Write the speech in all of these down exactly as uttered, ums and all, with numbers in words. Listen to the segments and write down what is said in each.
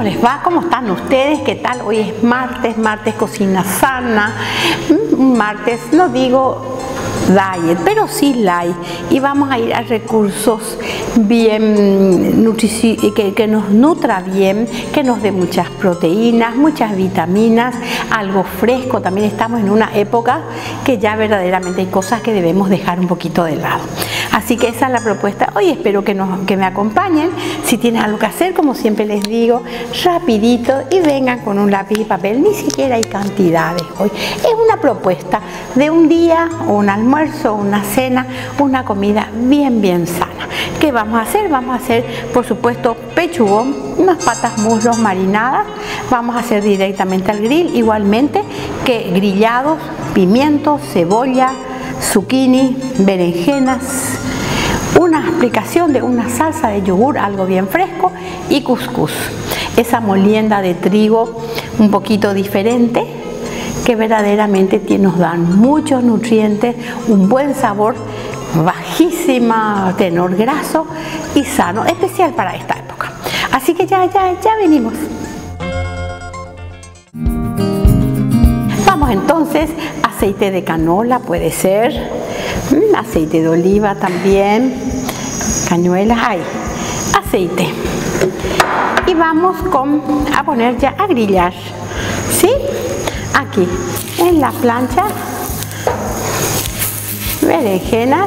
les va? ¿Cómo están ustedes? ¿Qué tal? Hoy es martes, martes cocina sana, un martes, no digo diet, pero sí light, y vamos a ir a recursos bien que, que nos nutra bien, que nos dé muchas proteínas, muchas vitaminas, algo fresco. También estamos en una época que ya verdaderamente hay cosas que debemos dejar un poquito de lado. Así que esa es la propuesta hoy. Espero que, nos, que me acompañen. Si tienen algo que hacer, como siempre les digo, rapidito, y vengan con un lápiz y papel. Ni siquiera hay cantidades hoy. Es una propuesta de un día, o un almuerzo, una cena, una comida bien, bien sana. ¿Qué vamos a hacer? Vamos a hacer, por supuesto, pechugón, unas patas muslos marinadas. Vamos a hacer directamente al grill, igualmente que grillados, pimientos, cebolla, zucchini, berenjenas, una aplicación de una salsa de yogur, algo bien fresco, y cuscús, esa molienda de trigo un poquito diferente que verdaderamente nos dan muchos nutrientes, un buen sabor, bajísima tenor graso y sano, especial para esta época. Así que ya, ya, ya venimos. Vamos entonces, aceite de canola puede ser, aceite de oliva también, cañuelas, hay aceite. Y vamos con, a poner ya a grillar, ¿sí? Aquí en la plancha, berenjenas.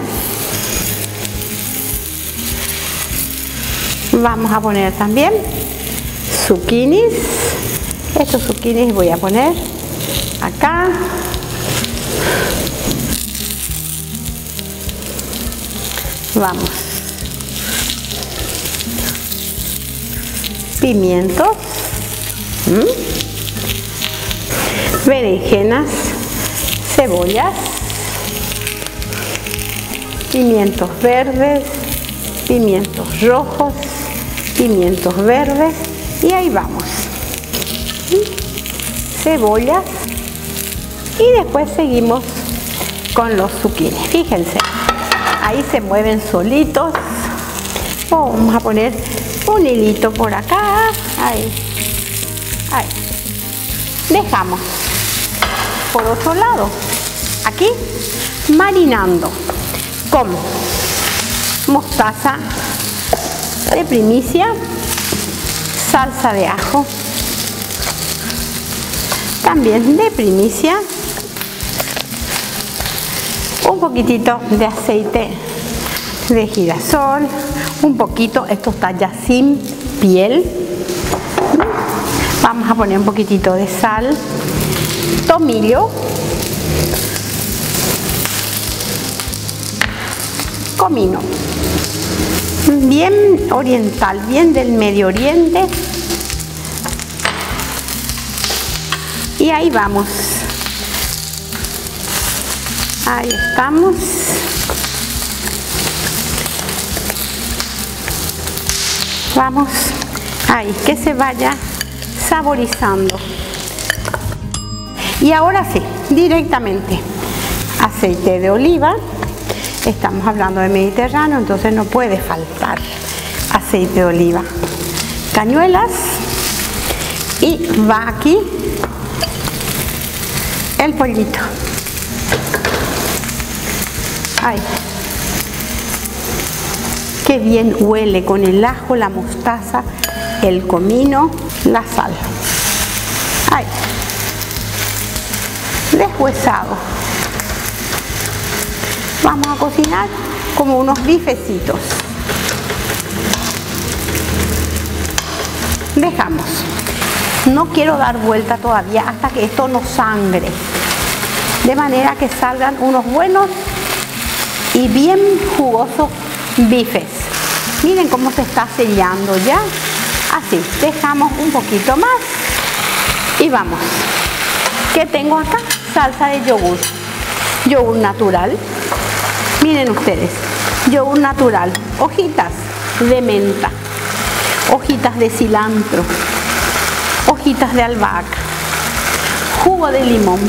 Vamos a poner también zucchinis. Estos zucchinis voy a poner acá. Vamos. Pimientos. ¿Mm? Berenjenas, cebollas, pimientos verdes, pimientos rojos, pimientos verdes, y ahí vamos. Cebollas, y después seguimos con los zucchinis. Fíjense, ahí se mueven solitos. Oh, vamos a poner un hilito por acá, ahí, ahí. Dejamos por otro lado, aquí marinando con mostaza de primicia, salsa de ajo también de primicia, un poquitito de aceite de girasol, un poquito, esto está ya sin piel. Vamos a poner un poquitito de sal, tomillo, comino, bien oriental, bien del Medio Oriente. Y ahí vamos. Ahí estamos. Vamos, ahí, que se vaya saborizando. Y ahora sí, directamente aceite de oliva. Estamos hablando de Mediterráneo, entonces no puede faltar aceite de oliva. Cañuelas, y va aquí el pollito. Ay, qué bien huele con el ajo, la mostaza, el comino, la sal. Ay, deshuesado. Vamos a cocinar como unos bifecitos. Dejamos. No quiero dar vuelta todavía hasta que esto no sangre, de manera que salgan unos buenos y bien jugosos bifes. Miren cómo se está sellando ya. Así, dejamos un poquito más y vamos. ¿Qué tengo acá? Salsa de yogur, yogur natural. Miren ustedes, yogur natural, hojitas de menta, hojitas de cilantro, hojitas de albahaca, jugo de limón,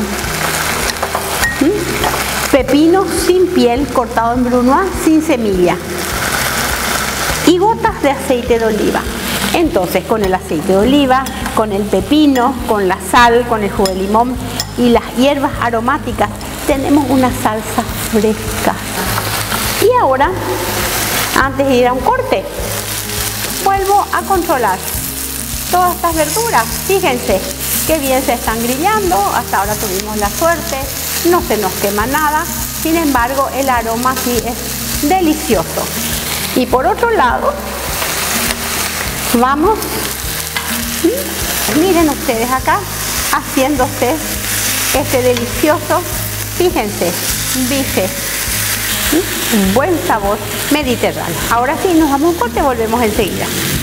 ¿Mm? pepino sin piel cortado en brunoise sin semilla y gotas de aceite de oliva. Entonces, con el aceite de oliva, con el pepino, con la sal, con el jugo de limón y las hierbas aromáticas, tenemos una salsa fresca. Y ahora, antes de ir a un corte, vuelvo a controlar todas estas verduras. Fíjense qué bien se están grillando. Hasta ahora tuvimos la suerte, no se nos quema nada. Sin embargo, el aroma sí es delicioso. Y por otro lado, vamos, miren ustedes acá, haciéndose este delicioso, fíjense, bife, un buen sabor mediterráneo. Ahora sí, nos damos un corte, volvemos enseguida.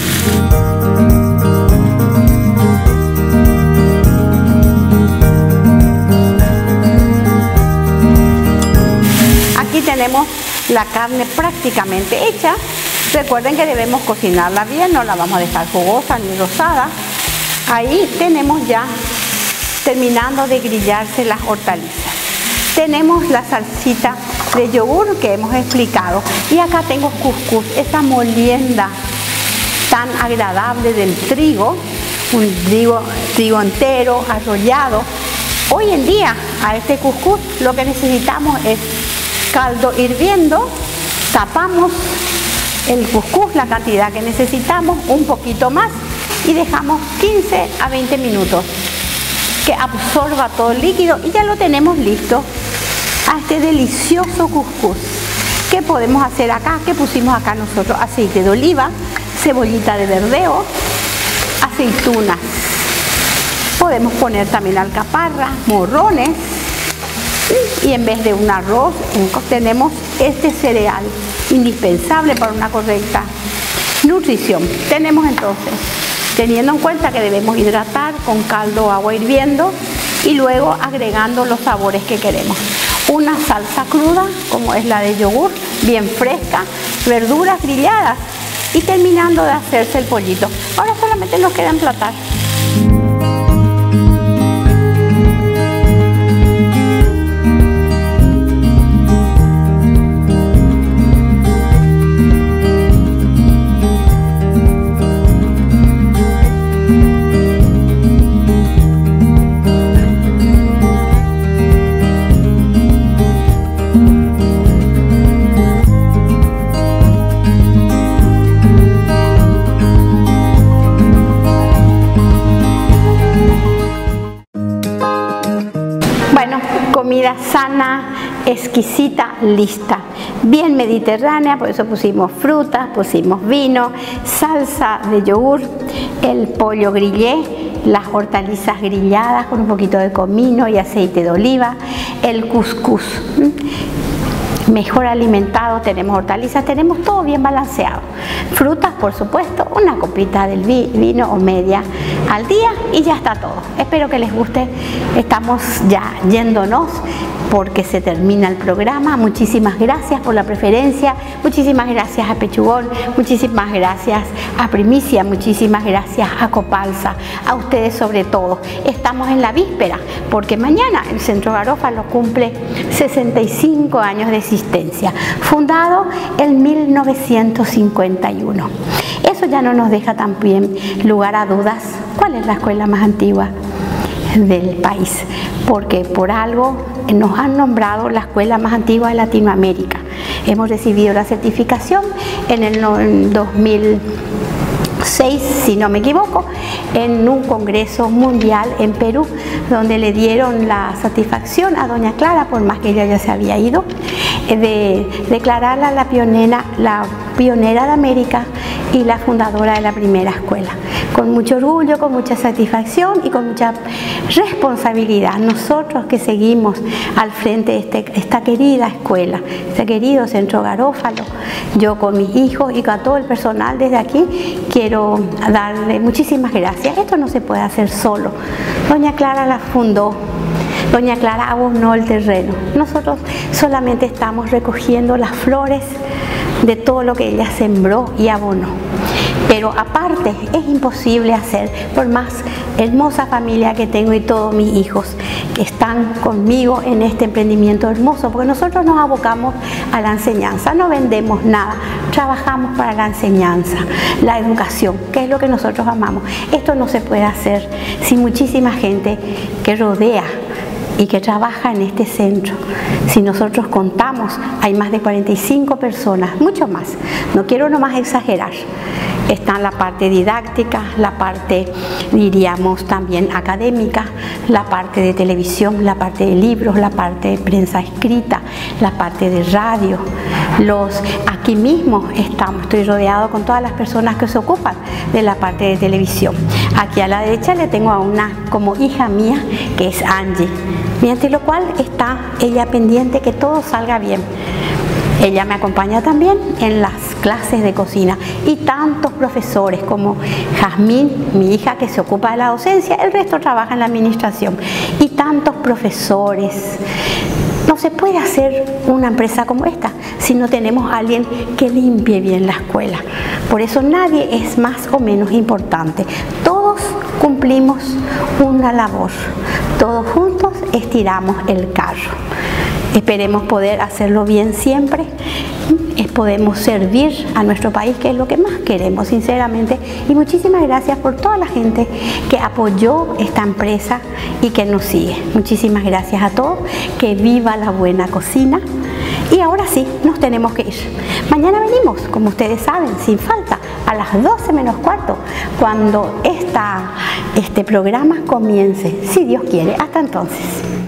Aquí tenemos la carne prácticamente hecha. Recuerden que debemos cocinarla bien, no la vamos a dejar jugosa ni rosada. Ahí tenemos ya terminando de grillarse las hortalizas. Tenemos la salsita de yogur que hemos explicado. Y acá tengo cuscús, esa molienda tan agradable del trigo, un trigo, trigo entero, arrollado. Hoy en día a este cuscús lo que necesitamos es caldo hirviendo, tapamos el cuscús, la cantidad que necesitamos, un poquito más, y dejamos quince a veinte minutos que absorba todo el líquido y ya lo tenemos listo a este delicioso cuscús. ¿Qué podemos hacer acá? ¿Qué pusimos acá nosotros? Aceite de oliva, cebollita de verdeo, aceitunas. Podemos poner también alcaparra, morrones. Y en vez de un arroz, tenemos este cereal indispensable para una correcta nutrición. Tenemos entonces, teniendo en cuenta que debemos hidratar con caldo o agua hirviendo y luego agregando los sabores que queremos. Una salsa cruda, como es la de yogur, bien fresca, verduras grilladas y terminando de hacerse el pollito. Ahora solamente nos queda emplatar. Comida sana, exquisita, lista, bien mediterránea, por eso pusimos frutas, pusimos vino, salsa de yogur, el pollo grillé, las hortalizas grilladas con un poquito de comino y aceite de oliva, el cuscús. Mejor alimentado, tenemos hortalizas, tenemos todo bien balanceado. Frutas, por supuesto, una copita del vino o media al día y ya está todo. Espero que les guste. Estamos ya yéndonos porque se termina el programa. Muchísimas gracias por la preferencia, muchísimas gracias a Pechugón, muchísimas gracias a Primicia, muchísimas gracias a Copalsa, a ustedes sobre todo. Estamos en la víspera porque mañana el Centro Garófalo cumple sesenta y cinco años de existencia, fundado en mil novecientos cincuenta y uno. Eso ya no nos deja también lugar a dudas. ¿Cuál es la escuela más antigua del país? Porque por algo nos han nombrado la escuela más antigua de Latinoamérica. Hemos recibido la certificación en el dos mil seis, si no me equivoco, en un congreso mundial en Perú, donde le dieron la satisfacción a doña Clara, por más que ella ya se había ido, de declararla la pionera, la pionera de América y la fundadora de la primera escuela. Con mucho orgullo, con mucha satisfacción y con mucha responsabilidad. Nosotros que seguimos al frente de este, esta querida escuela, este querido Centro Garófalo, yo con mis hijos y con todo el personal desde aquí, quiero darle muchísimas gracias. Esto no se puede hacer solo. Doña Clara la fundó. Doña Clara abonó el terreno. Nosotros solamente estamos recogiendo las flores de todo lo que ella sembró y abonó. Pero aparte es imposible hacer, por más hermosa familia que tengo y todos mis hijos que están conmigo en este emprendimiento hermoso, porque nosotros nos abocamos a la enseñanza, no vendemos nada, trabajamos para la enseñanza, la educación, que es lo que nosotros amamos. Esto no se puede hacer sin muchísima gente que rodea y que trabaja en este centro. Si nosotros contamos, hay más de cuarenta y cinco personas, mucho más, no quiero nomás exagerar. Está la parte didáctica, la parte, diríamos, también académica, la parte de televisión, la parte de libros, la parte de prensa escrita, la parte de radio. Los, aquí mismo estamos, estoy rodeado con todas las personas que se ocupan de la parte de televisión. Aquí a la derecha le tengo a una como hija mía, que es Angie, mediante lo cual está ella pendiente que todo salga bien. Ella me acompaña también en las clases de cocina y tantos profesores como Jazmín, mi hija, que se ocupa de la docencia, el resto trabaja en la administración, y tantos profesores. No se puede hacer una empresa como esta si no tenemos a alguien que limpie bien la escuela. Por eso nadie es más o menos importante. Todos cumplimos una labor. Todos juntos estiramos el carro. Esperemos poder hacerlo bien siempre, podemos servir a nuestro país, que es lo que más queremos, sinceramente. Y muchísimas gracias por toda la gente que apoyó esta empresa y que nos sigue. Muchísimas gracias a todos, que viva la buena cocina. Y ahora sí, nos tenemos que ir. Mañana venimos, como ustedes saben, sin falta, a las doce menos cuarto, cuando esta, este programa comience, si Dios quiere. Hasta entonces.